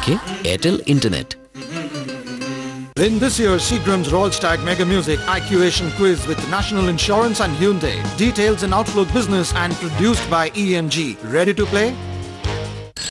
Okay, Airtel Internet. In this year's Seagram's Royal Mega Music IQuation quiz with National Insurance and Hyundai. Details in Outlook Business and produced by EMG. Ready to play?